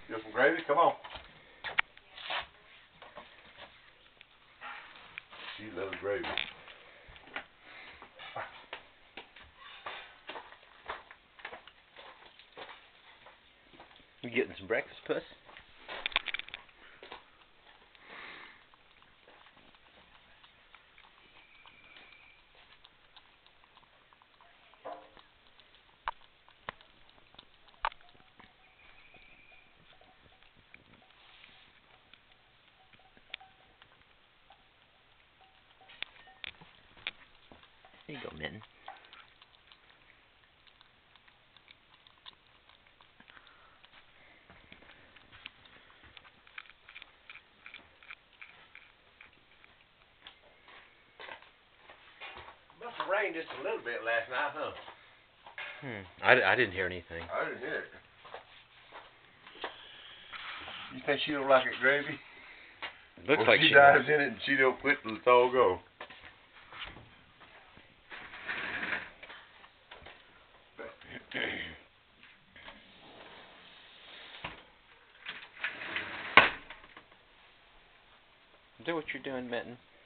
Get some gravy? Come on. She loves gravy. You getting some breakfast, Puss? Here you go, Mitten. Must have rained just a little bit last night, huh? I didn't hear anything. I didn't hear it. You think she don't like it gravy? Looks like she dives in it and she don't quit till it's all go. Do what you're doing, Mitten.